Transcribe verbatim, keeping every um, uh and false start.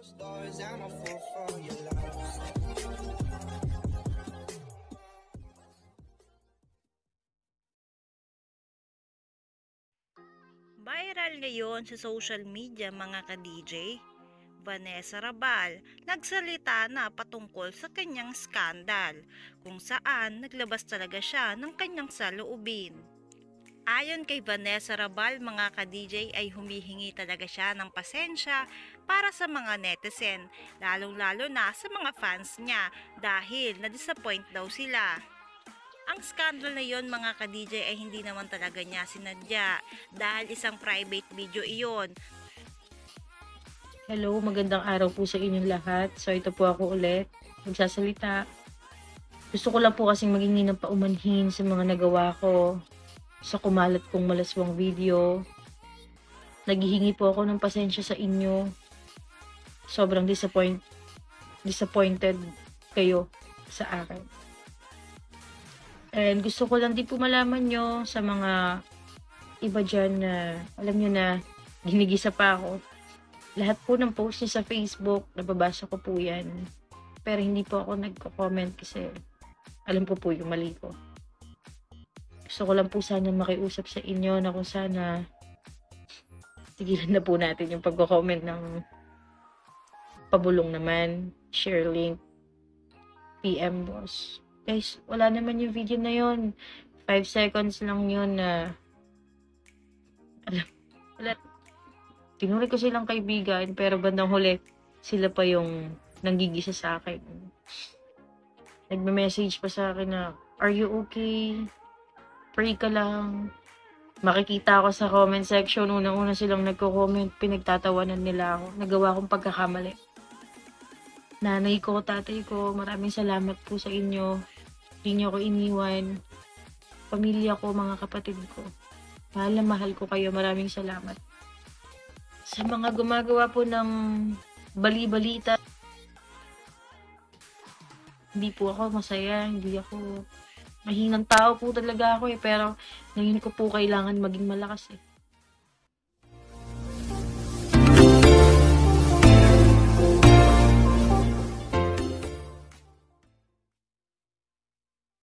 Viral ngayon sa social media mga ka-D J, Vanessa Rabal nagsalita na patungkol sa kanyang skandal kung saan naglabas talaga siya ng kanyang saloobin. Ayon kay Vanessa Rabal mga ka-D J ay humihingi talaga siya ng pasensya para sa mga netizen, lalong-lalo na sa mga fans niya dahil na-disappoint daw sila. Ang scandal na yon mga ka-D J ay hindi naman talaga niya sinadya dahil isang private video iyon. Hello, magandang araw po sa inyong lahat. So ito po ako ulit, magsasalita. Gusto ko lang po kasing maghingi ng paumanhin sa mga nagawa ko sa kumalat kong malaswang video. Naghihingi po ako ng pasensya sa inyo. Sobrang disappoint, disappointed kayo sa akin. And gusto ko lang din po malaman nyo sa mga iba dyan na alam nyo na ginigisa pa ako. Lahat po ng post niya sa Facebook, nababasa ko po yan. Pero hindi po ako nagko-comment kasi alam ko po yung mali ko. Gusto ko lang po sana makiusap sa inyo na kung sana tigilan na po natin yung pagko-comment ng pabulong naman, share link, P M boss. Guys, wala naman yung video na yon. five seconds lang yun na alam, wala. Tinuri ko silang kaibigan, pero bandang huli, sila pa yung nanggigisa sa akin. Nagme-message pa sa akin na, are you okay? Pray ka lang. Makikita ako sa comment section, unang-una silang nagko-comment, pinagtatawanan nila ako. Nagawa kong pagkakamali. Nanay ko, tatay ko, maraming salamat po sa inyo. Hindi niyo ako iniwan. Pamilya ko, mga kapatid ko. Mahal na mahal ko kayo, maraming salamat. Sa mga gumagawa po ng bali-balita, hindi po ako masaya, hindi ako, mahinang tao po talaga ako eh, pero ngayon ko po kailangan maging malakas eh.